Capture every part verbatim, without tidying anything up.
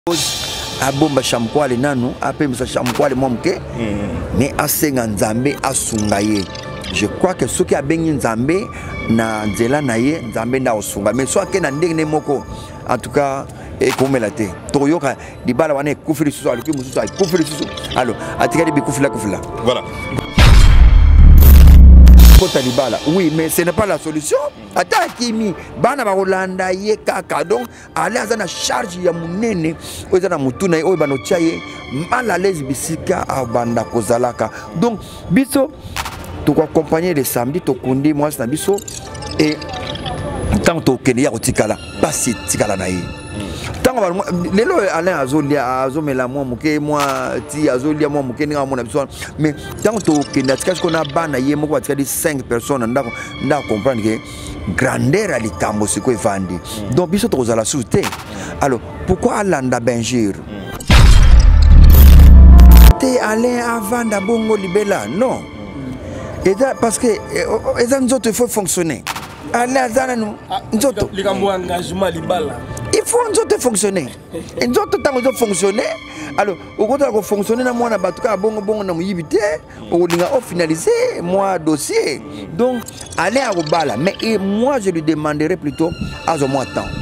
abomba shamkwale nanu apemisa shamkwale momke mais asenga nzambe asungaye. Je crois que ce qui a béni nzambe na nzela na ye nzambe nda osunga mais soit que na ndenge moko en tout cas et comme la té toyoka di bala wana kufiri susu aliki mususu ay kufiri susu alors atika di kufila kufila voilà. Talibala. Oui, mais ce n'est pas la solution. Attends, Kimi, bana ba Rolanda ye kaka donc aller à la charge ya munene, oza mutuna oyo banotia ye mal à l'aise bisika a banda kozalaka. Donc biso to accompagner les samedi to kundi moi na biso et tant to kenya otikala pas si tikala na ye. Tant lelo Alain azolia azomela moi muke moi ti azolia moi muke ninga mona biso mais tant to kenya tika ko na bana ye moko atika di cinq personnes ndako ndako comprendre que grandeur ali kambo siko evandi donc biso to kozala souté alors pourquoi Alanda Benjir te Alain avant d'abongo libela non et parce que les autres il faut fonctionner Alain azana nous nzoto engagement libala. Il faut nous autres fonctionner. Et nous autres temps nous fonctionner. Alors, au contraire qu'on fonctionner na moi na batuka bongo bongo na muyibité, au linga au finaliser moi dossier. Donc, aller à Robala, mais et moi je lui demanderai plutôt à ce mois temps.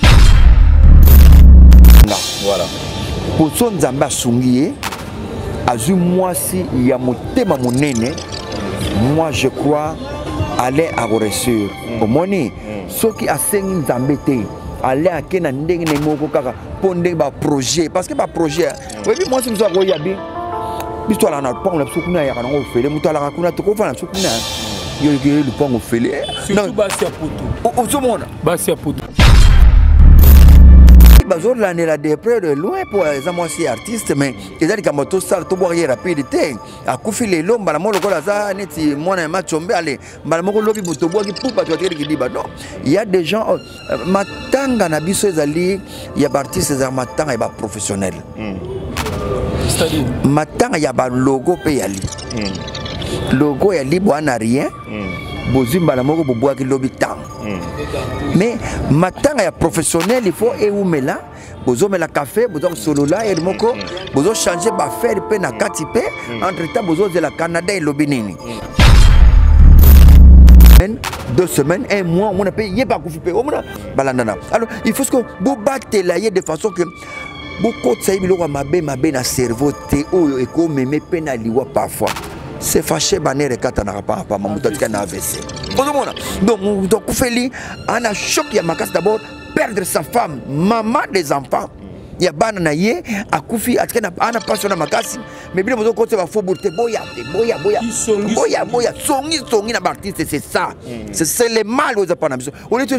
Voilà. Pour son Zamba Sungié, à ce mois-ci il y a mon thème monene. Moi je crois aller à Roresur. Au moni, ceux qui a cinq Zambété. Aller à Kenya ndenge ne moko kaka pondé ba projet parce que ba projet oui moi si nous avons yabi biso la na pont la sukuna ya kana ofele mutala kuna to ko fa na sukuna yo yo le pont ofele non basi ya poto o so mona basi ya poto bazor la ne la de près de loin pour les amoisi artistes mais ils a dit comme tout ça to boire rapidité a kufi le lomba la molo kola za neti mona ma chombe ale mbala moko lobi buto boaki poupa to tere ki diba non il y a des gens matanga na biso ezali il y a artistes za matanga et ba professionnel c'est-à-dire matanga ya ba logo pe yali logo ya li bwana rien bozimba la moko boboaki lobi tam mais matanga ya professionnel il faut eumela bozo mela café bozo solo là et moko bozo changer ba faire pe na kati pe entre temps bozo de la Canada et lobi nini deux semaines un mois on a payé pas kufi pe on a balandana alors il faut que bo battre la de façon que beaucoup de ça biloko mabe mabe na cerveau te oyo e ko meme pe na liwa parfois c'est fâché banere katana pas pas mamuta na A V C. Donc donc Koufeli on a choc ya makas d'abord perdre sa femme, maman des enfants. Il y a banana yé a Koufi atkena ana passion na makasi mais bien bozo côté va faut bourter boya boya boya boya boya songi songi na artiste c'est ça. C'est le mal aux apana. On est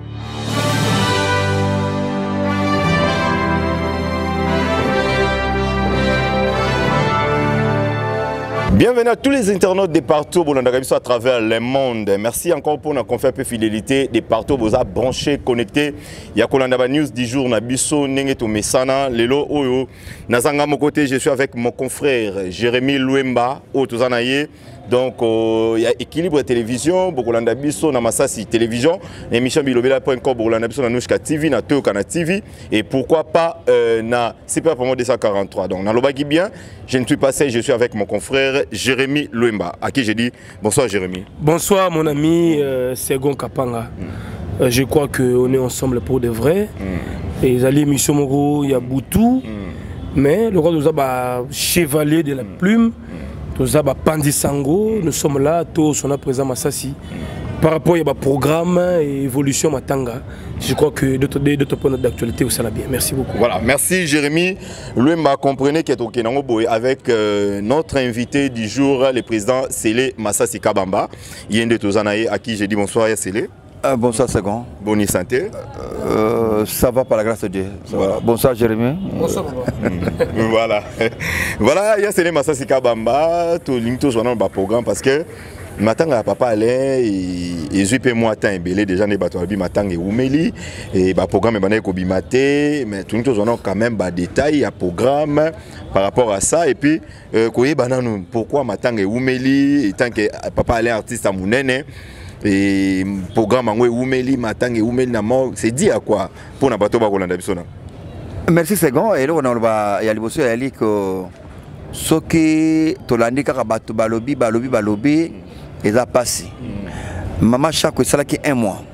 Bienvenue à tous les internautes de partout à travers le monde. Merci encore pour notre conférence de fidélité de partout. Vous avez branché, connecté. Il y a Kolandaba News du jour. Nabiso Nengeto Mesana. Lelo Oyo. Nazanga mon côté, je suis avec mon confrère Jérémy Louemba. Otozanaye. Donc, il y a Équilibre Télévision, Bokolanda Biso, Namasasi Télévision, émission bilobela point com, Bokolanda Biso, Nanouchka T V, Nato Kana T V, et pourquoi pas euh, na C P A pour moi deux cent quarante-trois. Donc, dans le bagui bien, je ne suis pas seul, je suis avec mon confrère Jérémy Louemba, à qui j'ai dit bonsoir Jérémy. Bonsoir mon ami euh, Segon Kapanga. Mm. Euh, je crois qu'on est ensemble pour de vrai. Mm. Et les alliés Mission Moro, il y a Boutou, mm. mais le roi de Zaba, chevalier de la plume. Mm. Pandisango, nous sommes là, tous on a présent Massassi. Par rapport à programme et évolution Matanga, je crois que d'autres points d'actualité, ça va bien. Merci beaucoup. Voilà, merci Jérémy. Louemba, comprenez qu'il est avec euh, notre invité du jour, le président Sélé Massassi Kabamba. Il y a un de Tozanaï à qui j'ai dit bonsoir, Sélé. Euh, bonsoir Second. Bonne santé. Euh, ça va par la grâce de Dieu. Voilà. Bonsoir Jérémy. Bonsoir. Voilà. Voilà, il y a Sélé Massassi Kabamba, tout le monde dans le programme parce que Matanga papa allait et zuipe moi temps belé déjà ne bato abi matanga oumeli et ba programme bané ko bimate mais tout nous on quand même ba détail à programme par rapport à ça et puis ko yebana pourquoi matanga oumeli et tant que papa allait artiste à munene et programme en oumeli matanga oumeli na mort c'est dit à quoi pour na bato ba kolanda bisona Merci Segon. Et là, on a il y a les il y a les que ce qui tolandi kaka bato balobi balobi balobi et ça passe. Maman chaque ça là qui un mois.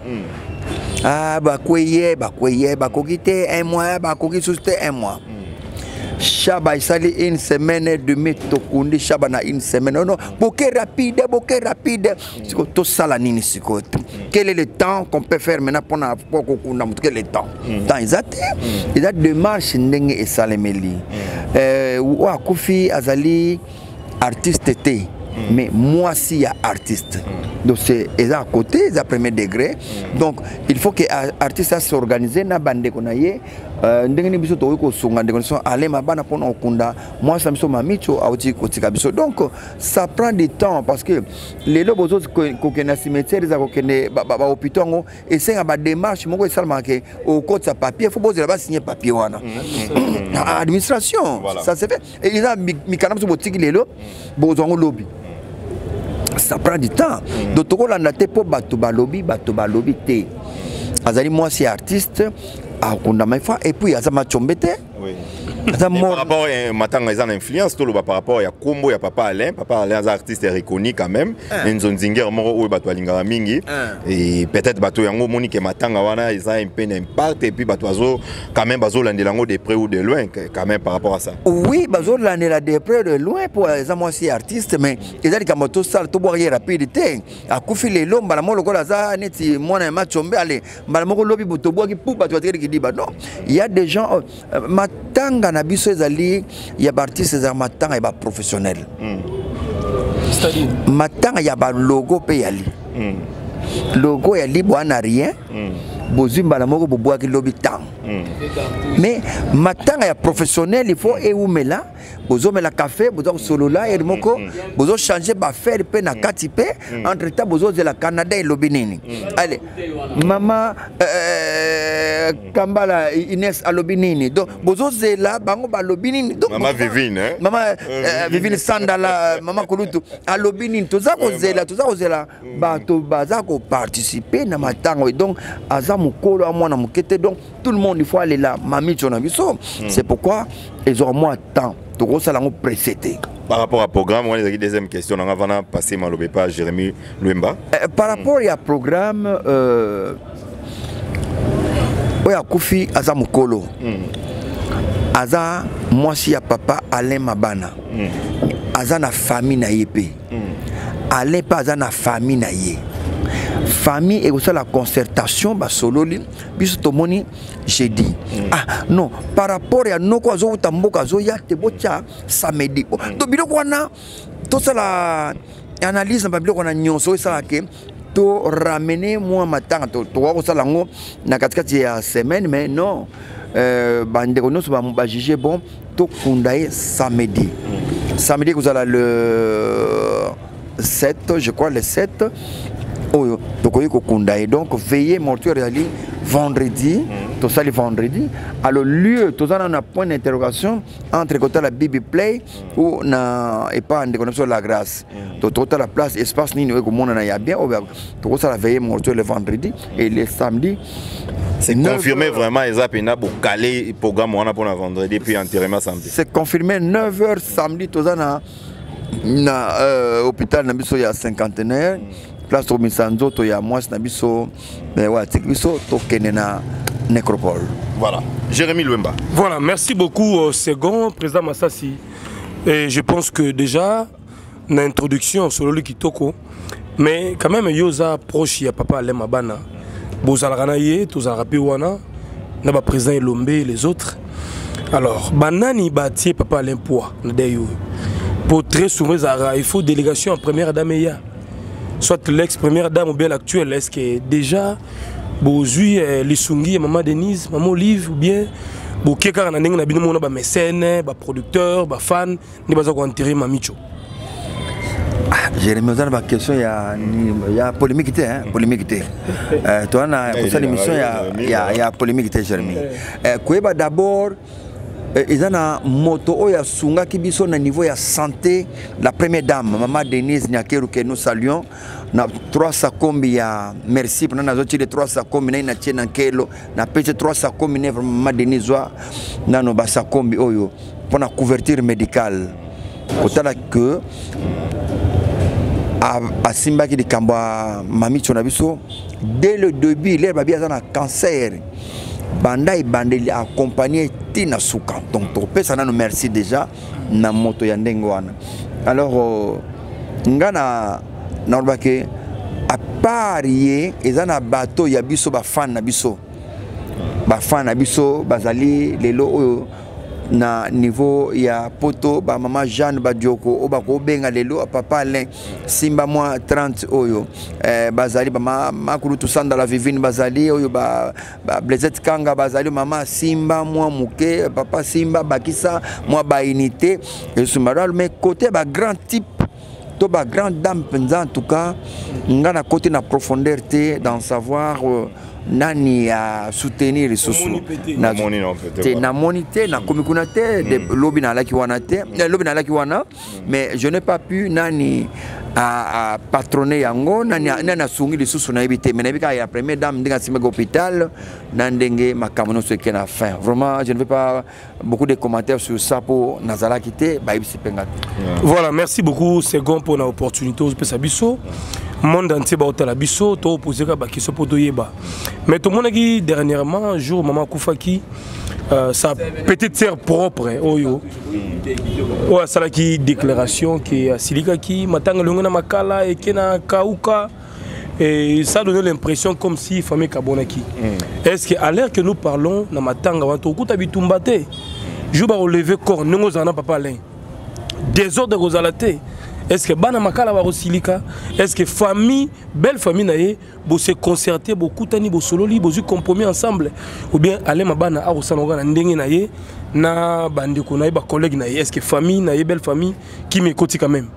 Ah bah quoi hier bah quoi hier bah quoi un mois bah quoi c'était un mois. Chaba isali une semaine et demie tokundi chaba na une semaine non non bokeh rapide bokeh rapide siko to sala nini siko quel est le temps qu'on peut faire maintenant pour na pour kokunda quel est le temps temps exact il a démarche ndenge et salemeli euh wa kufi azali artiste té mais moi aussi il y a artiste donc c'est à côté c'est à premier degré donc il faut que artiste s'organiser na bande konaye ndenge ni biso to ko sunga ndenge so ale mabana pona okunda moi ça miso mamicho auti kotika biso donc ça prend du temps parce que les lobos ko kena cimetière za ko kene ba hôpital ngo et c'est ba démarche moko e salma ke au code sa papier faut poser là-bas signer papier wana administration ça se fait et il a mikana so botiki lelo bozongo lobby ça prend du temps donc to ko landa te po bato balobi bato balobi te azali moi c'est artiste à Kondamaïfa et puis à Zamachombete. Oui. Par rapport à Matanga, ils ont influence tout le par rapport à Kombo, il y a Papa Alain. Papa Alain, un artiste reconnu quand même. Ils ont Zinger, Moro, Bato Alingara Mingi. Et peut-être Bato Yango, Monique Matanga, Wana, ils ont un peu d'impact. Et puis Batoazo, quand même, Bazo Landelango de près ou de loin, quand même par rapport à ça. Oui, Bazo Landela de près ou de loin pour les amours aussi artistes, mais ils ont dit que tout ça, tout boire rapidité. À Koufi les lombes, Balamon, le Golaza, Neti, moi, un match tombé, allez, Balamon, Lobby, Botoboa, qui poupe, Bato qui dit, bah non, il y a des gens, Matanga, Nabiso, il y a des artistes, Matanga, il y a des professionnels. C'est-à-dire Matanga, il y a un logo, il y a logo, il y a libre, il n'y a rien. Bozum balamoko boboa ki lobi tang. Mais matanga ya professionnel il faut et oumela bozo mela café bozo solo là et moko bozo changer ba faire pe na kati pe entre temps bozo de la Canada et lobi nini. Allez maman euh, Kambala Inès a lobi nini. Donc bozo zela bango ba lobi nini. Donc maman Vivine hein. Maman Vivine Sandala maman Kolutu a lobi nini toza ko zela toza ko zela ba to baza ko participer na matanga donc azam mukolo à moi na mukete donc tout le monde il faut aller là mami tona biso c'est pourquoi ils ont moins de temps de gros salon précédé par rapport à programme on a une deuxième question on va passer malobé pas Jérémy Luemba euh, par rapport à programme euh oya kufi aza mukolo aza moi si ya papa Alain Mabana aza na famille na yepé Alain pas aza na famille na ye famille et aussi la concertation bah solo li biso tomoni j'ai dit ah non par rapport à nos quoi zo tamboka zo ya te bocha samedi to biloko wana to ça la analyse na biloko na nyonso ça ke to ramener moi matanga to to ko ça lango na katikati ya semaine mais non euh bande ko nyonso ba juger bon to kundaye samedi samedi vous allez le sept je crois le sept oh donc veillez mortuaire vendredi tout ça le vendredi alors lieu tout ça on a point d'interrogation entre côté la Bibi Play ou na et pas en déconnexion la grâce tout tout la place espace ni nous comme on a bien tout ça la veillée mortuaire le vendredi et le samedi c'est confirmé vraiment ils ont pour caler le programme on a pour le vendredi puis enterrement samedi c'est confirmé neuf heures samedi tout ça na na hôpital na biso ya cinquantenaire place to misanzo to ya moi na biso mais wa biso to kenena nécropole. Voilà. Jérémy Luemba. Voilà, merci beaucoup euh, Segon, président Massassi. Et je pense que déjà une introduction sur le Kitoko mais quand même yoza proche ya papa Alain Mabana. Bozalana yé, tozarapi wana na ba président Elombe et les autres. Alors, banani bâti papa Alain Poa ndayo. Pour très souvent il faut délégation en première dame ya. Soit l'ex-première dame ou bien l'actuelle, est-ce que déjà, Bozui, Lissungi, Maman Denise, Maman Olive, ou bien, Bokeka, Naneng, Nabino, ba mécène, ba producteur, ba fan, ni pas encore enterré Mamicho. Jérémy, vous avez une question, il y a polémique, hein, polémique. Toi, on a pour ça l'émission, il y a polémique, Jérémy. Quoi d'abord, ils ont une moto qui est au niveau de santé. La première dame, Maman Denise Nyakeru, que nous saluons, na trois sakombi ya merci pour nous autres trois sakombi na ina tena kelo na pete trois sakombi ne Maman Denise wa na no basakombi oyo pour la couverture médicale. Autant que à Simba qui dit Kamba Mami Tchonabiso, dès le début, il y a un cancer. Banda et Bandeli accompagné Tina Souka. Donc, topé, ça nous merci déjà. Na moto yandengwana. Alors, ngana Norbake, à part y ils ont un bateau, il y a biso ba fan na biso. Ba fan na biso, bazali, lelo, na niveau ya poto ba maman Jeanne Badioko o ba ko benga lelo papa Alain Simba moi trente oyo eh bazali ba makulu tusanda la vivine bazali oyo ba, ba Blaisette Kanga bazali maman Simba moi muke papa Simba bakisa moi ba unité et sumaral mais côté ba grand type to ba grande dame en tout cas ngana côté na profondeur té dans savoir euh, nani à soutenir les sources na na monité na komikunate de lobby na la kiwanate lobby na la kiwana mais je n'ai pas pu nani à patronner yango nani nani sungi les sources na éviter mais na ya première dame ndinga simba hôpital na ndenge makamono ce qui na fin vraiment je ne veux pas beaucoup de commentaires sur ça pour nazala quitter ba ibisi penga. Voilà, merci beaucoup second pour l'opportunité de Pesabiso. Monde entier ba otala biso to poser ka ba kiso poto yeba. Mais tout le monde qui dernièrement jour maman Koufaki euh, sa petite sœur propre oyo. Ouais, ça là qui déclaration qui Silika qui matanga longona makala et kena kauka et ça donne l'impression comme si famille Kabonaki. Mm. Est-ce que à l'heure que nous parlons na matanga wanto kuta bitumbate je ba relever corps ngo zana papa Alain. Désordre gozalate. Est-ce que bana makala ba rosilika? Est-ce que famille, belle famille naie, bo se concerter, bo kutani, bo sololi, bo se compromis ensemble, ou bien aller ma bana a rosanonga na ndenge naie na bande ko naie ba collègue naie? Est-ce que famille naie, belle famille qui m'écoute quand même?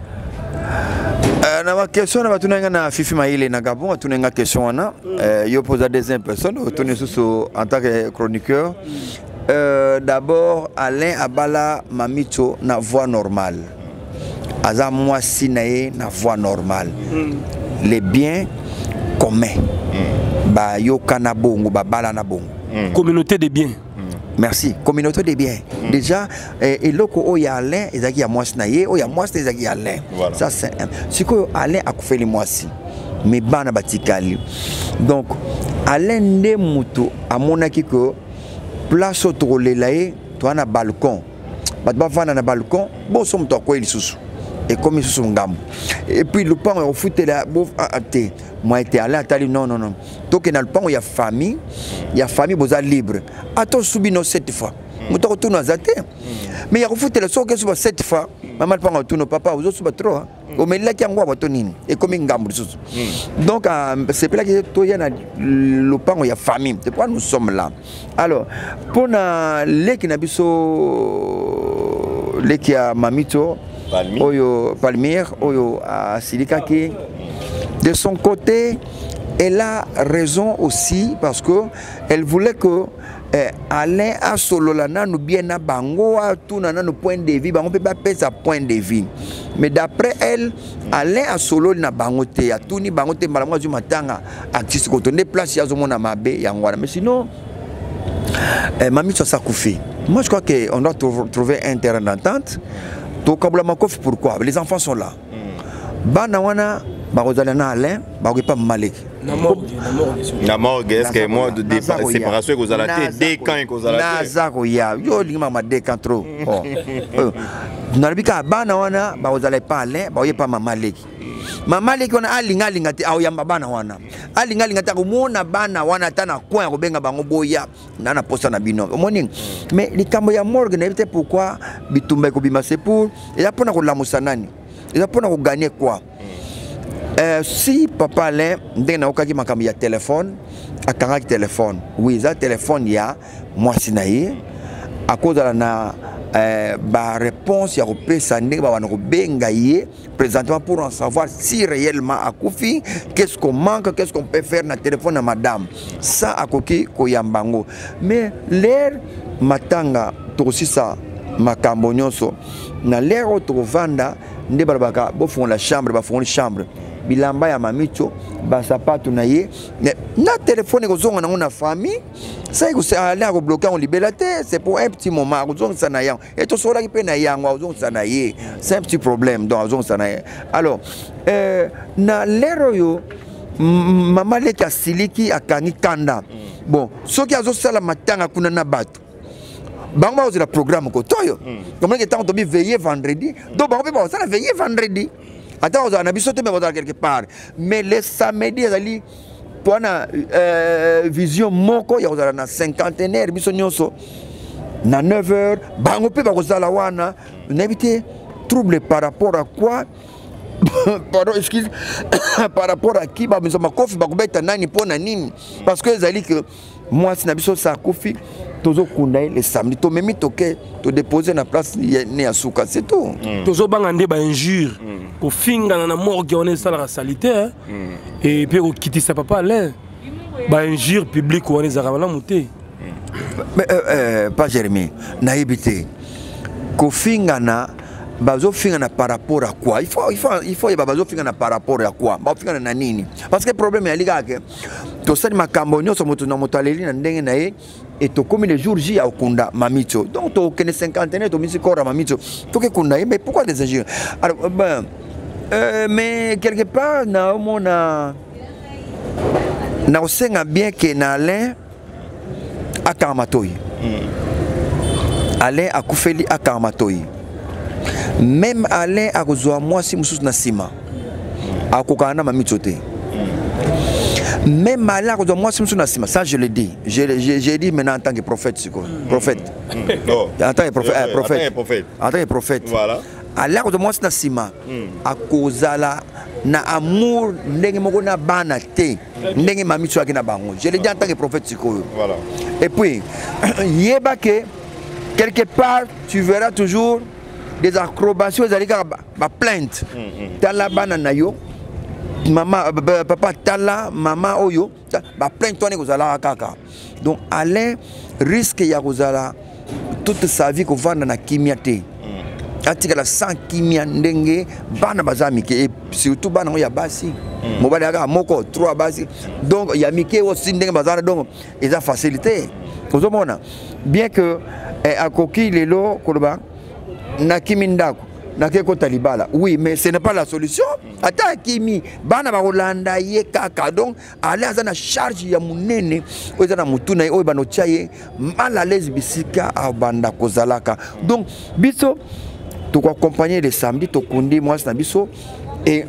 Euh, na ma question na batunanga na Fifi Maïle na Gabon, batunanga question na euh, yo pose à des personnes, retourner sous en tant que chroniqueur. Euh, d'abord Alain Abala Mamito na voix normale. Aza moi si nae na voie normale. Mm. Les biens communs. Mm. Ba yo kana bongo ba bala na bongo. Mm. Communauté des biens. Mm. Merci. Communauté des biens. Mm. Déjà et loko o ya Alain ezaki ya moi si nae o ya moi si ezaki ya Alain. Voilà. Ça c'est ce que Alain a fait les moi si. Mais bana batikali. Donc Alain nde mutu amonaki ko place autour lelae to na balcon. Ba ba vana na balcon bo som to ko ilisusu. Et comme ils sont gambo. Et puis le pan au foot là, bof até. Moi été allé à Tali non non non. Donc dans le pan il y a famille, il y a famille boza libre. Attends subi non cette fois. Moi to retourne à Zate. Mais il y a au foot là so que soit cette fois. Maman pan retourne papa aux autres trop. Au mais là qui ngwa batonini. Et comme ngambo sous. Donc c'est là que to y a le pan il y a famille. C'est pourquoi nous sommes là. Alors pour na les qui nabiso les qui a mamito Palmi. Oyo Palmire, Oyo à Silikaki. De son côté, elle a raison aussi parce que elle voulait que eh, Alain a solo lana nous bien na bango a tout nana nos point de vue, bango peut pas payer sa point de vue. Mais d'après elle, Alain a solo na bango te a tout ni bango te malamu du matanga artiste ko tonne place ya zo mona mabe ya ngwana. Mais sinon eh, Mami ça koufi. Moi je crois que on doit trouver un terrain d'entente. Pourquoi? Les enfants sont là. Banawana, Barozalana Alain, Baropa Malek. La morgue, est-ce que moi de séparation que vous allez dès quand que vous allez Nazaroya, yo lima ma dès quand trop. Nalbika Banawana, Barozalé pas Alain, Baropa Malek. Mama leki wana alinga linga te au yamba bana wana alinga linga ta kumona bana wana tana coin robenga bango boya nana posa na bino omoni mais likambo ya morgue na peut pourquoi bitumba ko bima c'est pour et là pona ko lamusa nani et là pona ko gagner quoi euh, si papa Alain ndenge na okaki makambo ya téléphone akanga téléphone oui ça téléphone ya moi sinaye à cause de la Euh, bah, réponse, il y a présentement pour en savoir si réellement à Koufi, qu'est-ce qu'on manque, qu'est-ce qu'on peut faire dans le téléphone à madame. Ça, à Koki, Koyambango. Mais l'air, Matanga, tokosisa makambo nyonso na lero tokovanda nde balabaka bofongola la chambre bafongola chambre bilamba ya mamicho basapatu na ye na téléphone kozonga nango na famille ça ko aller ko bloquer on libérer c'est pour un petit moment kozonga sana yango et to sola ki pe na yango kozonga sana ye c'est un petit problème donc kozonga sana ye alors euh na lero yo mama leki asiliki akangi kanda bon soki azosala matanga kuna na bato bango ba le programme ko toyo comme que tant to bi veiller vendredi donc bango ba ça veiller vendredi attends on a biso te me quelque part mais le samedi ali pour na vision moko ya ozala na cinquantenaire biso nyonso na neuf heures bango pe ba kozala wana n'habiter trouble par rapport à quoi pardon excuse par rapport à qui ba miso makofi ba kubeta nani pona nini parce que ezali que moi si na biso sa kofi tozo kundaye le samedi to memi toke to déposer na place ne asuka c'est tout tozo banga nde ba injure ko finga na morgue on est sala salitaire et puis ko kitisa papa là ba injure public on est aravana muté mais euh pas Jérémy na yebité ko finga na bazo finga par rapport à quoi il faut il faut il faut bazo finga par rapport à quoi ba finga na nini parce que le problème est liga que to sali makambo nyoso moto na moto aleli na ndenge na ye et to comme les jours J à okunda mamicho donc to kene cinquantaine to misi kora mamicho to ke kunda mais pourquoi des injures alors ben euh, mais quelque part na mona na osenga bien que na Alain akamatoi Alain akufeli akamatoi même Alain a besoin moi si mususu na sima akokana mamicho te même Alain a besoin moi si mususu na sima ça je le dis j'ai j'ai dit maintenant en tant que prophète prophète en tant que prophète prophète en tant que prophète voilà Alain a besoin moi si na sima akozala na amour ndenge moko na bana te ndenge mamicho akina bango je le dis en tant que prophète voilà et puis yeba que quelque part tu verras toujours des acrobaties ba plainte tala bana na yo maman papa tala maman oyo ba plainte toi ne kozala kaka donc Alain risque ya kozala toute sa vie ko vanda na kimia te atika la sans kimia ndenge bana bazamike et surtout bana ya basi mobali aka moko trois basi donc ya mike aussi ndenge bazana donc ils a facilité kozomona bien que akoki lelo koloba na kimi ndako na keko talibala oui mais ce n'est pas la solution ata kimi bana ba kolanda ye kaka donc aller azana charge ya munene oza na mutuna oyo banochaye mal à l'aise bisika abanda kozalaka donc biso to ko accompagner le samedi to kundi moi na biso et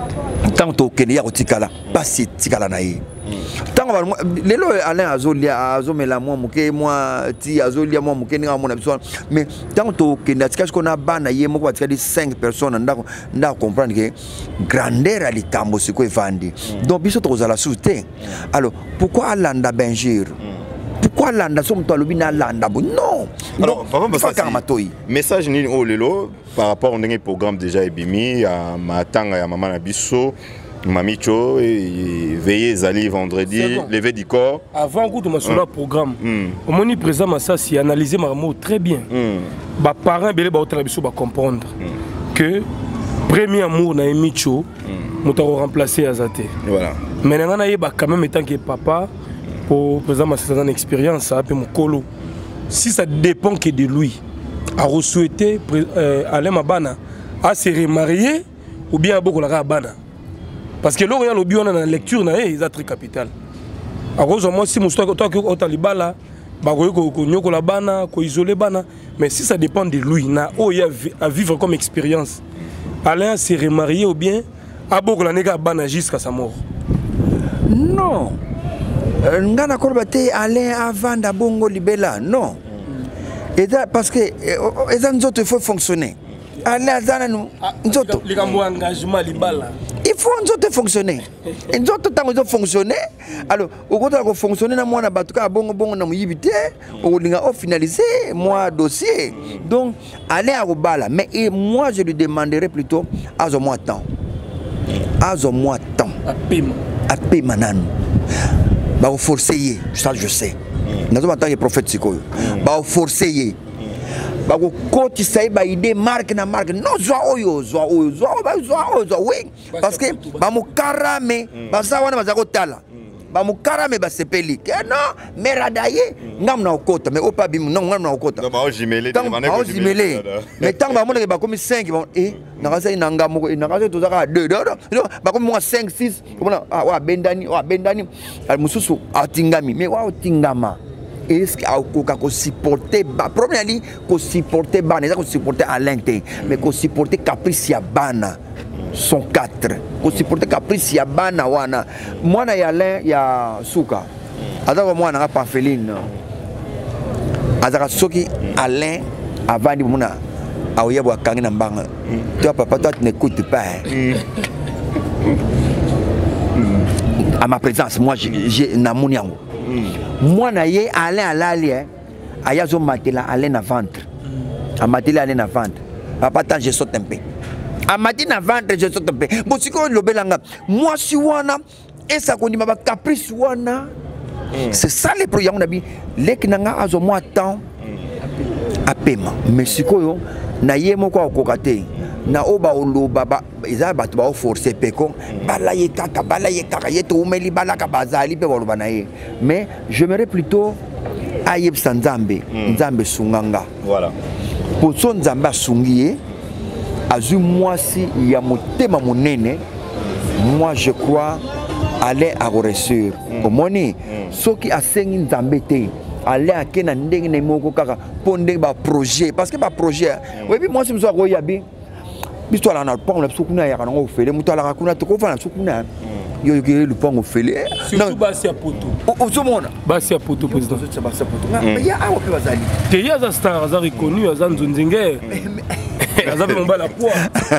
tant to kene ya kotikala pasi tikala na ye tango lelo Alain azolia azomela moi muke moi ti azolia moi muke ninga mona biso mais tango to kenda tika ko na bana ye moko batika di cinq personnes ndako ndako comprendre que grandeur ali kambo siko evandi donc biso to zala souté alors pourquoi Alanda Benjir pourquoi Landa somme toi lobina Landa non alors papa parce que message ni o lelo par rapport au programme déjà ebimi ya matanga ya mama na biso Mamicho et veillez Zali vendredi, lever du corps. Avant que tu sur le programme, au moment présent ça si analyser ma mot très bien. Bah parents belé bah autre va comprendre que premier amour na Micho, nous t'avons remplacé Azate. Voilà. Mais on a bah quand même étant que papa pour présent ma certaine expérience ça peu mon colo. Si ça dépend que de lui, à souhaiter aller ma bana à se remarier ou bien à beaucoup la bana. Parce que là, on a la lecture, ils ont très capital. Alors, moi, si je suis au Talibala, mais si ça dépend de lui, il a à vivre comme expérience. Alain s'est remarié ou bien à beaucoup la bana jusqu'à sa mort. Non. Ngana Kolbate Alain avant d'abongo libella. Non. Parce que il faut fonctionner. Alain Azana nous. Il faut nous fonctionner. Nous devons fonctionner. Alors, au côté de fonctionner, nous avons finalisé mon dossier. Donc, allez à Obala. Mais moi, je lui demanderai plutôt à ce mois de temps. À ce mois de temps. À Pima. À Pima. Bah, forcer, ça je sais. Nous avons entendu le prophète Sikoyo. Bah, forcer. bako koti sai ba idée marque na marque non zwa oyo zwa oyo zwa ba zwa oyo zwa oui parce que ba mo karame ba sa wana ba za kotala ba mo karame ba sepeli ke non meradaye ngam na okota mais opa bim non ngam na okota ba o jimele ba o jimele mais tant ba mo ba comme cinq bon eh na kasa ina ngam ko na kasa to za deux ba comme cinq six comment ah wa bendani wa bendani al mususu atingami mais wa otingama est-ce qu'il faut supporter ba problème ali ko supporter bana ça ko supporter à l'intérieur mais ko supporter caprice ya bana sont quatre ko supporter caprice ya bana wana mwana ya Alain ya suka azaka mwana ka Pamphéline azaka soki Alain avandi mona aoyebo akangi na mbanga toi papa toi tu n'écoutes pas à ma présence moi j'ai na muniango moi na ye Alain alali aya zo matela Alain na ventre a matela Alain na ventre papa tant je saute un peu a matela na ventre je saute un peu bon siko lobelanga moi si wana et ça qu'on dit ma caprice wana c'est ça les projets on a dit lek nanga azo moi temps à paiement mais siko yo na ye moko okokate na oba oloba ba eza bato ba forcer peko bala ye kaka bala ye kaka yeto umeli bala ka bazali pe boloba na ye mais j'aimerais plutôt ayeb sanzambe nzambe sunganga voilà pour son nzambe sungiye azu mwasi ya motema monene moi je crois aller à réussir omoni soki asengi nzambe te aller à kena ndenge na moko kaka pondé ba projet parce que ba projet oui puis moi si me ko yabi biso la na pont la sukuna ya kana ofele muto ala kuna to ko fana sukuna yo yo le pont ofele surtout basi ya poto o so mona basi ya poto président c'est basi ya poto mais ya awo pe bazali te ya za star za reconnu za nzunzinge za bomba la poa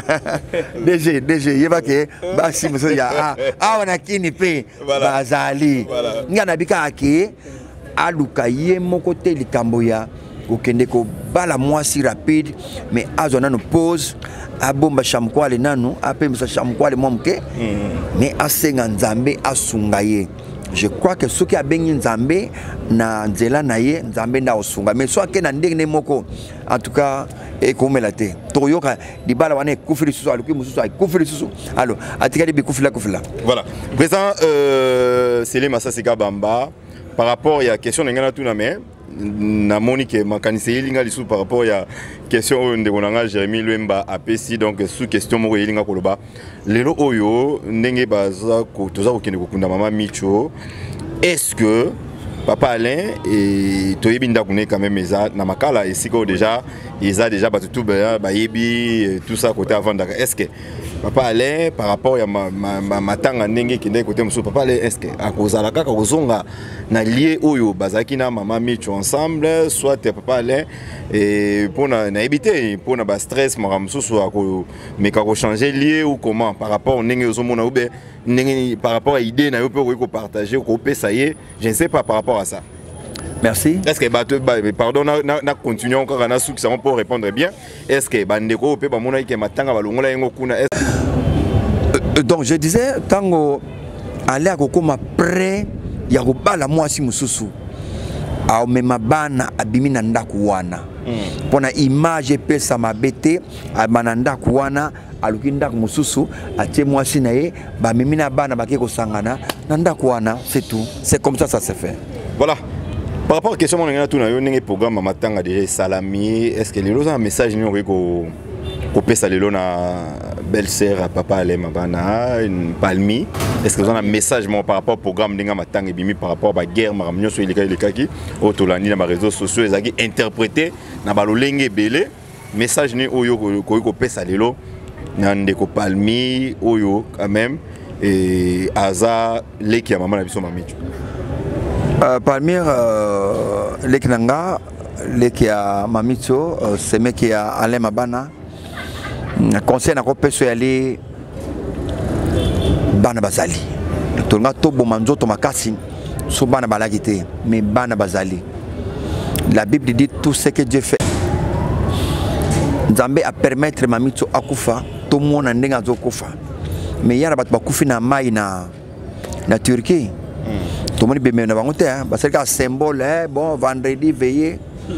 D G D G yeba ke basi muso ya awa na kini pe bazali ngana bika ake aluka ye moko te likambo ya okende ko bala mwasi rapide mais azona no pause abomba shamkwale nanu apemisa shamkwale momke mais asenga nzambe asunga ye je crois que ce qui a bengi nzambe na nzela na ye nzambe nda osunga mais soit ke na ndenge ne moko en tout cas e komela te toyoka di bala wana kufiri susu aluki mususu ay kufiri susu alors atika di kufila kufila voilà président euh Sele Masasika Bamba par rapport à la question de ngana tuna mais na monique makanise ilinga lisu par rapport à question de konanga Jérémy Lwemba apesi donc sous question moko ilinga koloba lelo oyo ndenge baza ko toza ko kende ko kunda mama Micho est-ce que papa Alain et toyebi ndakune quand même eza na makala esiko déjà eza déjà batutu ba yebi tout ça côté avant d'accord est-ce que papa Alain par rapport à ma ma matanga ndenge kende côté muso papa Alain est-ce que akozala kaka kozonga na lié oyo bazaki na mama Micho ensemble soit papa Alain et pour na na éviter pour na ba stress mara mususu ako mais ka ko changer lié ou comment par rapport ndenge ozomona ube ndenge par rapport à idée na yo pe ko partager ko pesa ye je ne sais pas par rapport à ça. Merci. Est-ce que bah, bah, pardon na na continuons encore na sous ça pour répondre bien. Est-ce que bandeko pe ba mona ke matanga balongola yengo kuna donc je disais tango aller à kokoma près ya ko bala mwasi mususu a mema bana abimi na ndaku wana pona image pesa mabete abana ndaku wana aluki ndaku mususu atie mwasi na ye ba mimi na bana bake ko sangana na ndaku wana c'est tout c'est comme ça ça se fait voilà. Par rapport à la question de notre programme Matanga déjà salami, est-ce que les gens ont un message qu'on peut saluer na belle-sœur papa Alain Mabana une palmi, est-ce que vous avez un message par rapport au programme de Matanga et bimi par rapport à la guerre maramnyo sur les cas les cas qui autolani dans les réseaux sociaux les agi interprété na balolenge belé message ni oyo ko peut saluer na ndeko palmi oyo quand même et aza leki ya maman na biso mamicho. Euh, parmi euh, les Kinanga, les qui a Mamicho, euh, c'est mec qui a Alain Mabana, conseil n'a pas pu aller Bana Bazali. Tout le monde a bon manzo to makasi, sous Bana Balagité, mais Bana Bazali. La Bible dit tout ce que Dieu fait. Nzambe a permettre Mamicho akufa, tout le monde a ndenga zo kufa. Mais il y a ba kufi na mai na na Turquie. Tout le monde est bien parce que symbole bon vendredi veillé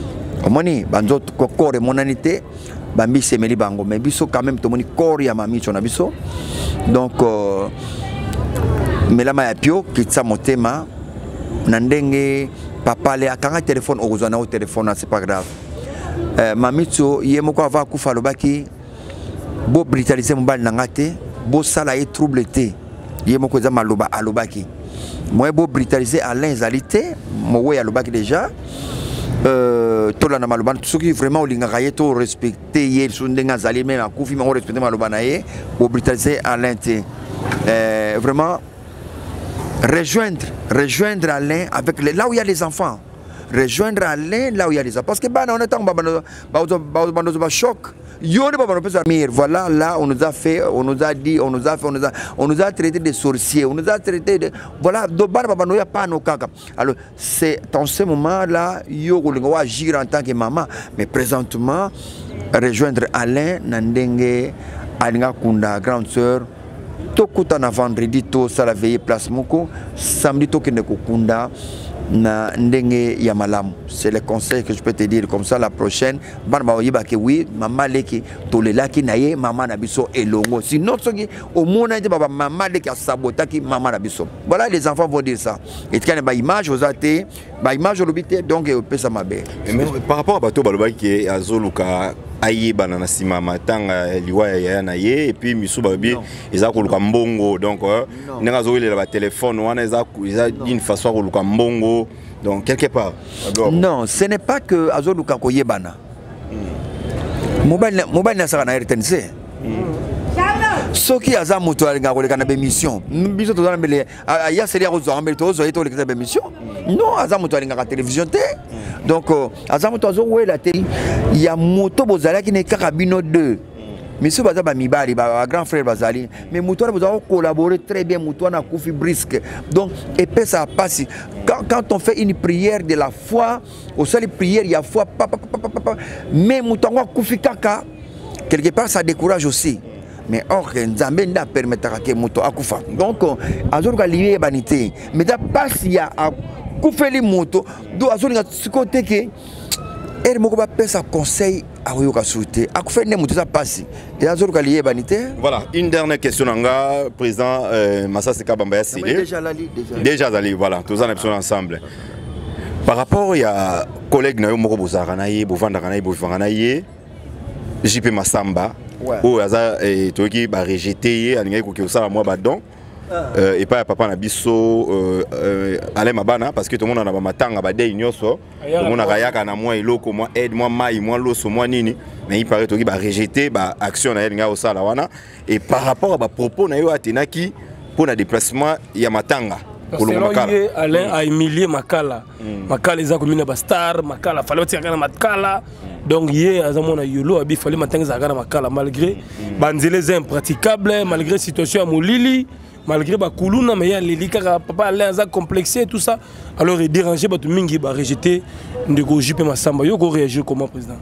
omoni banzo corps monanité bambi semeli bango mais biso quand même tomoni corps ya mami chona biso donc euh, melama ya pio kitsa motema na ndenge papa le akanga téléphone ozana au téléphone c'est pas grave euh, mami tso yemoko ava kufa lobaki bo brutaliser mbali nangate bo sala et trouble te yemoko za maloba alobaki moi bo brutaliser Alain Zalité moi alobaki déjà euh tola na maloba soki vraiment olingaka ye to respecter ye sundenga zali mais na kufi ma respecter maloba na ye bo brutaliser Alain te euh, vraiment rejoindre rejoindre Alain avec les, là où il y a les enfants rejoindre Alain là où il y a les enfants parce que bah on est en bas bas choc voilà là on nous a fait on nous a dit on nous a fait on nous a on nous a traité de sorciers on nous a traité de voilà de pas nos caca alors c'est dans ce moment là yo va agir en tant que maman mais présentement rejoindre Alain Nandenge Alinga Kunda grande sœur tokuta na vendredi to sala veiller place moko samedi to kende kokunda na ndenge ya malamu c'est le conseil que je peux te dire comme ça la prochaine bana ba yeba ke oui maman leki to lelaki na ye maman na biso elongo sinon soki au mona te baba maman leki a sabotaki maman na biso voilà les enfants vont dire ça et quand ba image aux athées ba image lobité donc e pesa mabe mais par rapport à bato balobaki ke azoluka aye banana sima matanga liwa ya na ye et puis misu babi eza ko luka mbongo donc nenga zowelela ba téléphone wana eza eza d'une façon ko luka mbongo donc quelque part non ce n'est pas que azoluka ko yebana mobile mobile na saka na R T N C soki aza moto alinga koleka na bémission biso tozana mbele ya seli azo ambele tozo yeto koleka na bémission non aza moto alinga ka télévision te donc aza moto azo wela te ya moto bozalaki ne kaka bino deux monsieur baza ba mibali ba grand frère bazali mais moto vous avez collaboré très bien moto na kufi brisque donc et puis ça passe quand, quand on fait une prière de la foi au seul prière il y a foi papa papa mais moto ngwa kufi kaka quelque part ça décourage aussi mais or nzambe nda permettra que moto akufa donc azoruka lié banité mais da passe ya kufeli moto do azoringa sikote ke er moko ba pesa conseil a yoka souté akufa ne moto ça passe et azoruka lié banité. Voilà, une dernière question nanga président euh, Massa Seka Bamba ya Sile déjà lali déjà déjà allé voilà tous en option ensemble par rapport ya collègue na yo moko bozaka na ye bovanda na ye bovanga na ye J P Massamba ou aza toki ba rejeter alinga ko ke ça moi ba don euh et pas papa na biso euh Alain Mabana parce que tout le monde na ba matanga ba dei nyoso tout le monde na yaka na moi eloko moi aide moi mai moi loso moi nini mais il paraît toki ba rejeter ba action na alinga au sala wana et par rapport à ba propos na yo atenaki pour na déplacement ya matanga Alain a humilié Makala. Makala est un star, Makala fallait tirer à Makala. Donc hier, à Yolo, il fallait maintenir à Makala malgré Banzélé impraticable, malgré situation à Moulili, malgré Bakuluna, mais il y a Lili car papa Alain a complexé tout ça. Alors il dérangeait Batu Mingi, il a rejeté de J P Massamba. Il a réagi comment président?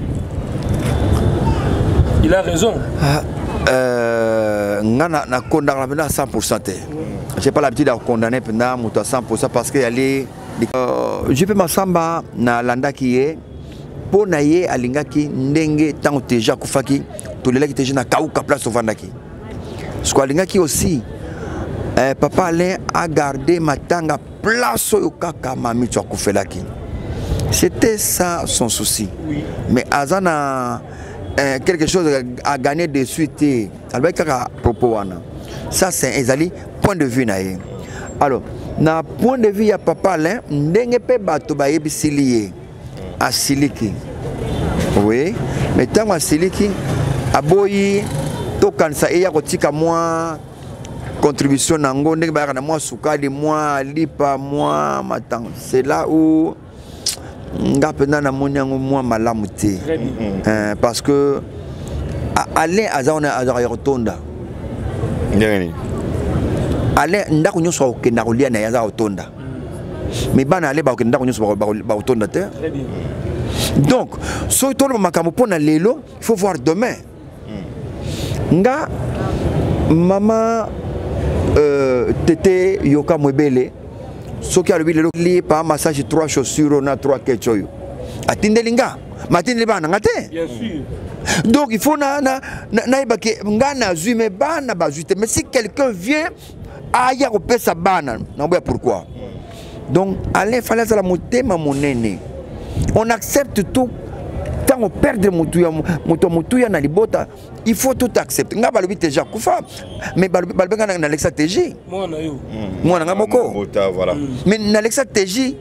Il a raison. Euh, ngana na condamné à cent pour cent. J'ai pas l'habitude de condamner pendant à cent pour cent parce qu'il y a les J P Massamba na landa qui est pour naie alinga ki ndenge tant déjà kufaki to lela ki teja na kauka place ovandaki. Ce qu'on alinga ki aussi euh, papa Alain a gardé matanga place au kaka mami tu akufelaki. C'était ça son souci. Oui. Mais azana Euh, quelque chose à gagner de suite avec un propos ça c'est un point de vue naïe. Alors na point de vue ya papa Alain ndenge pe bato ba yebisilié a siliki oui mais tant à siliki aboyi to kansa eya kotika moi contribution nango ndenge ba na moi sukali moi lipa moi matang c'est là où ngapena na monyango moi malamu te euh, parce que Alain azana azara rotonda ndeni Alain ndako nyoso okenda kolia na yaza rotonda mais bana ale ba okenda ko nyoso ba rotonda te donc so to le makambo pona lelo il faut voir demain nga mama euh tete yoka mwebele ce qui a le li par massage trois chaussures on a trois ketchoyo atindelinga matindeli bana ngate Bien sûr. donc il faut na na na ibake ngana zui mais bana bazute mais si quelqu'un vient aya kopesa bana na boya pourquoi donc allez fallait ça la motema monene on accepte tout tant on perd mutuya muto mutuya na libota il faut tout accepter nga balobi déjà kufa mais balobi nga na Alexa T J Moi na yo. moi na moko voilà. mais na Alexa T J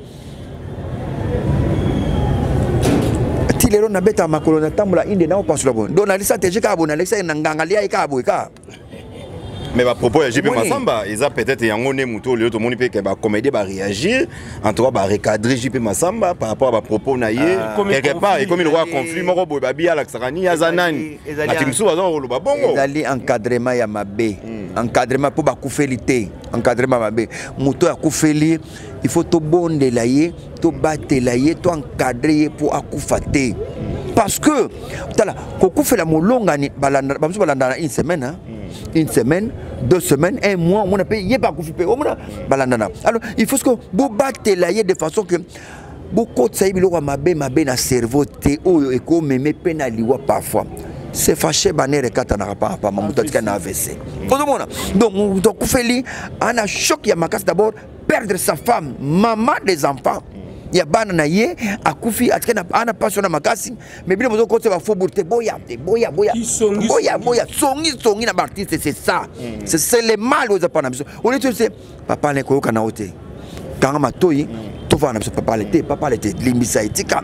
lero na beta makolo na tambola inde na opasula bon donc na Alexa T J ka bon Alexa na ngangalia ka bo ka mais ba propos ya J P Massamba ils a peut-être yango ne muto le to moni pe que ba comédie ba réagir en tout cas ba recadrer J P Massamba par rapport à ba propos na ye quelque part et comme il roi conflit moko boy ba bi ala sakani ya zanani atimsu bazon lo ba bongo ezali encadrement ya mabe encadrement pour ba kufelité encadrement mabe muto ya kufeli il faut to bondela ye to batela ye to encadrer pour akufate parce que tala ko kufela molonga ni balanda ba balanda une semaine hein une semaine, deux semaines, un mois, on a payé, il n'y a pas de coupe. Alors, il faut que vous battez là de façon que beaucoup de saïbi l'eau ma bé ma bé na cerveau té ou et comme me pénaliwa parfois. C'est fâché banner et katana pas pas mamouta qui na A V C. Donc donc Koufeli on a choc il y a ma casse d'abord perdre sa femme, maman des enfants. Il y a bana na ye akufi atkena ana passion na makasi mais bien bozo côté va faut bourter boya boya boya boya boya songi songi na artiste c'est ça c'est c'est le mal aux apana biso on est c'est papa ne ko kana ote kanga matoyi to va na biso papa l'été papa l'été limbisa etika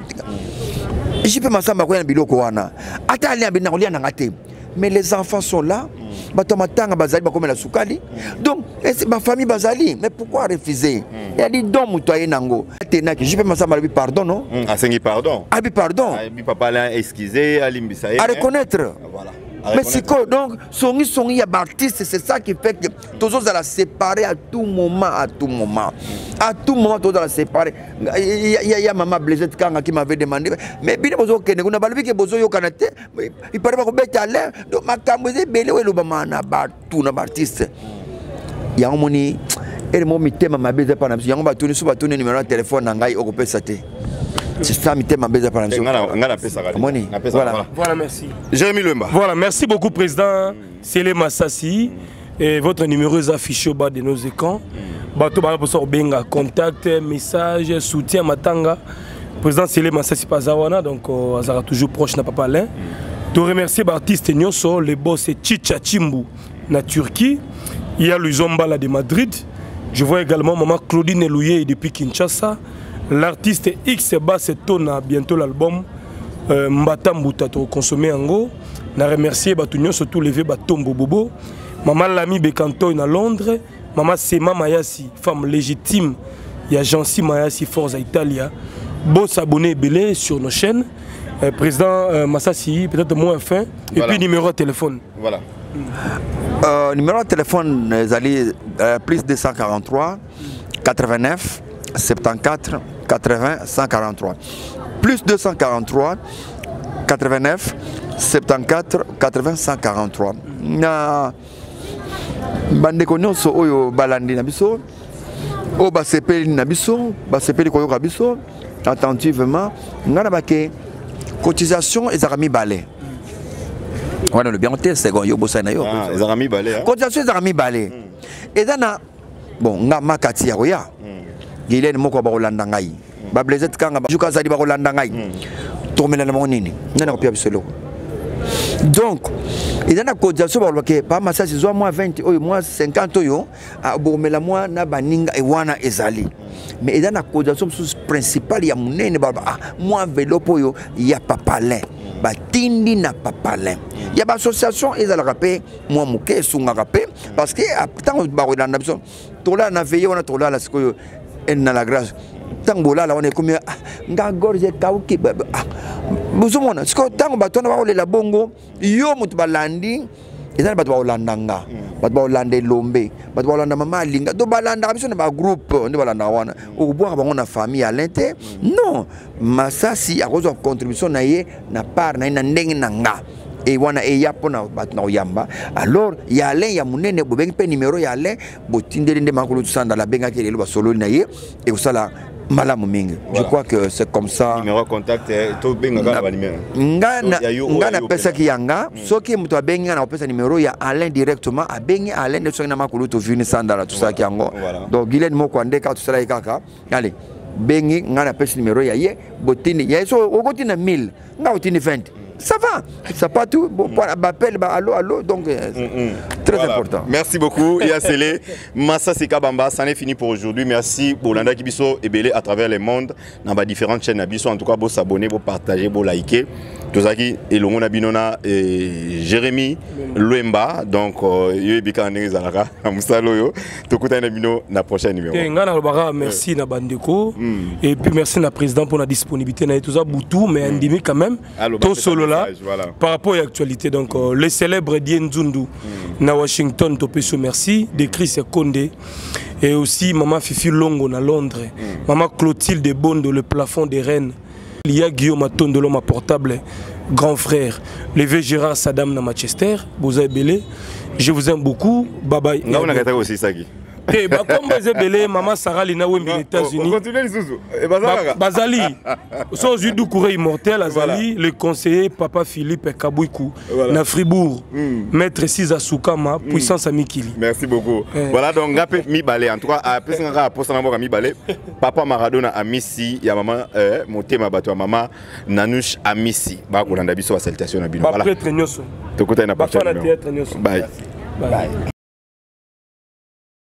J P Massamba ko na biloko wana ata ali abina kolia na ngate mais les enfants sont là bato matanga bazali ba comme la soukali donc c'est ma famille bazali mais pourquoi refuser il y a dit donc mutoye nango tena que je peux Massamba lui pardon non a sengi pardon a bi pardon a bi papa l'a excusé a limbisa à reconnaître voilà mais c'est quoi donc songi songi ya artiste c'est ça qui fait que tous autres la séparer à tout moment à tout moment à tout moment tous la séparer il y a maman Blaisette Kanga qui m'avait demandé mais bien bozo kene kuna balbi ke bozo yo kanate il paraît ko beta l'air donc makambo ze belé we lo ba mana ba tout na artiste ya moni et mo mitema mabeza pa na biso yango ba tuni so ba tuni numéro de téléphone na ngai okopesa te. C'est ça, mitema mabeza pa na biso. Voilà. Voilà, merci. Jérémy Lemba. Voilà, merci beaucoup président Sélé Massassi. Et votre numéro est affiché au bas de nos écrans. Bato ba pour benga contact, message, soutien matanga. Président Sélé Massassi Pazawana donc azara toujours proche na papa Alain. To remercier l'artiste Nyoso, le boss Chicha Chimbu na Turquie. Il y a le Zombala de Madrid. Je vois également maman Claudine Elouye depuis Kinshasa. L'artiste X Bass Tona bientôt l'album euh, Mbata Mbuta to consommer en go. Na remercier Batunyo surtout levé Batombo Bobo. Maman Lami Bekanto à Londres. Maman Sema Mayasi, femme légitime. Il y a Jancy Mayasi Forza Italia. Beau s'abonner belé sur nos chaînes. Euh, président euh, Massassi, peut-être moins fin. Et voilà. Puis numéro de téléphone. Voilà. Euh, numéro de téléphone, euh, euh, plus deux cent quarante-trois, quatre-vingt-neuf, soixante-quatorze, quatre-vingts, cent quarante-trois. Plus deux cent quarante-trois, quatre-vingt-neuf, soixante-quatorze, quatre-vingts, cent quarante-trois. Na bandeko nyonso oyo balandi na biso, o basepeli na biso, basepeli koyoka biso attentivement, ngana bake cotisation ezaka mibale. Voilà le bien c'est go yo bossa na yo. Ah, ezaka mibale. Cotisation ezaka mibale. Ezana bon nga makati ya roya. Gilene moko ba kolanda ngai. Ba Blaisette Kanga ba juka zali ba kolanda ngai. Tomela na monini. Nana ko pia bisolo. Donc, il y a une cotisation qui pas ma ça c'est moins vingt ou moins cinquante yo a bomela moi na baninga e wana ezali. Mais il y a une cotisation principale ya munene ba moi enveloppe yo ya papalin. Ba tindi na papalin. Il y a une association et la rapé moi muke sunga rapé parce que tant ba rolanda biso to la na veiller on a to la la siko en na la grâce. Tant bola là on est comme nga gorge kauki buzumona siko tango batona ba olela bongo yo mutu balandi ezana bato ba olandanga bato ba olande lombe bato ba olanda mama linga do balanda biso na ba groupe ndi balanda wana okubwa bango na famille à l'inte non Massassi a reçu contribution na ye na part na ina ndenge nanga et wana e yapo na bato na oyamba alors ya Alain ya munene bo bengi pe numéro ya Alain bo tindeli nde makulu tsanda la benga ke lelo ba solo na ye et osala malamu mingi. Je crois que c'est comme ça. Numéro contact to benga ba numéro. Ngana ngana pesa ki yanga soki muto abenga na pesa numéro ya Alain directement abengi Alain de sona makulu to vini sandala tout ça ki yango. Donc Guylaine moko andeka tout ça kaka. Allez. Bengi ngana pesa numéro ya ye botini ya so okotina mille nga otini vingt. Ça va, ça pas tout. Bon, appel, bah, allô, allô, donc euh, mm -hmm. très voilà. important. Merci beaucoup, Yassele. Massa Seka Bamba, ça n'est fini pour aujourd'hui. Merci, Bolanda Kibiso et Belé à travers le monde, dans les différentes chaînes Nabiso. En tout cas, vous s'abonner, vous partager, vous liker. Tout ça qui est Longo Nabinona et Jérémy Luemba. Donc, il y a des gens la prochaine numéro. Merci na Bandeko. Et puis merci na président pour la disponibilité. Tout ça, Boutou, mais endémique quand même. Tout solo là, voilà. Par rapport à l'actualité. Donc, euh, le célèbre Dien Zundu, mm. na Washington, Topeso, merci, de Chris Condé. Et aussi Maman Fifi Longo, na Londres. Mm. Maman Clotilde Bondo, le plafond des Rennes. Il y a Guillaume Atondolo, ma portable, grand frère. Le vieux Gérard Saddam, na Manchester. Vous avez belé. Je vous aime beaucoup. Bye bye. Non, on a aussi ça. Eh, bah, comme vous avez maman Sarah Lina aux États-Unis. Bazali, son judo coureur immortel, Azali, le conseiller Papa Philippe Kabouikou, na Fribourg, maître Sisa Soukama, puissance à Mikili. Merci beaucoup. Voilà donc Gapé mi balé en tout cas après ça on a posté un mi balé. Papa Maradona a Missi, ya maman Motema bato maman Nanouche a Missi. Ba ko landa biso salutation na bino. Voilà. Après Trenyoso. To kota na pa. Bye. Bye.